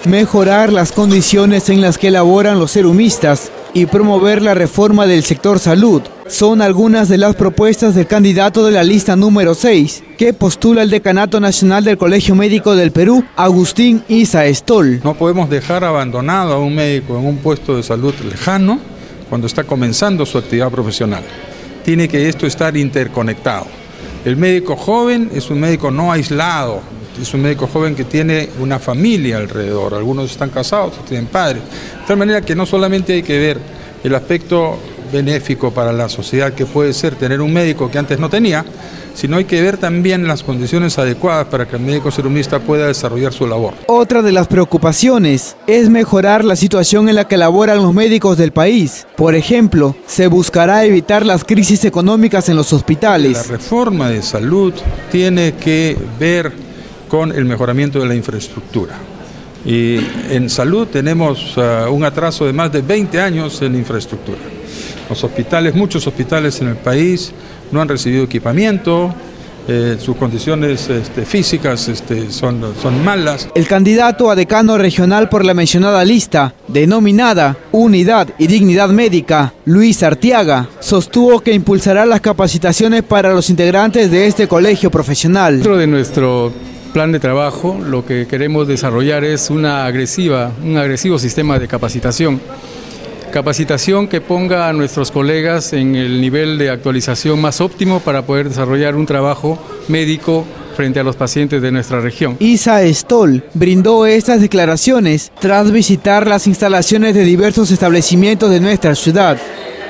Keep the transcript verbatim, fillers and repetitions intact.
mejorar las condiciones en las que laboran los serumistas y promover la reforma del sector salud son algunas de las propuestas del candidato de la lista número seis, que postula el Decanato Nacional del Colegio Médico del Perú, Agustín Isa Stoll. No podemos dejar abandonado a un médico en un puesto de salud lejano cuando está comenzando su actividad profesional. Tiene que esto estar interconectado. El médico joven es un médico no aislado, es un médico joven que tiene una familia alrededor, algunos están casados, tienen padres. De tal manera que no solamente hay que ver el aspecto benéfico para la sociedad que puede ser tener un médico que antes no tenía, sino hay que ver también las condiciones adecuadas para que el médico serumista pueda desarrollar su labor. Otra de las preocupaciones es mejorar la situación en la que laboran los médicos del país. Por ejemplo, se buscará evitar las crisis económicas en los hospitales. La reforma de salud tiene que ver con el mejoramiento de la infraestructura. Y en salud tenemos uh, un atraso de más de veinte años en infraestructura. Los hospitales, muchos hospitales en el país no han recibido equipamiento, eh, sus condiciones este, físicas este, son, son malas. El candidato a decano regional por la mencionada lista, denominada Unidad y Dignidad Médica, Luis Artiaga, sostuvo que impulsará las capacitaciones para los integrantes de este colegio profesional. Dentro de nuestro plan de trabajo, lo que queremos desarrollar es una agresiva, un agresivo sistema de capacitación. Capacitación que ponga a nuestros colegas en el nivel de actualización más óptimo para poder desarrollar un trabajo médico frente a los pacientes de nuestra región. Isa Stoll brindó estas declaraciones tras visitar las instalaciones de diversos establecimientos de nuestra ciudad.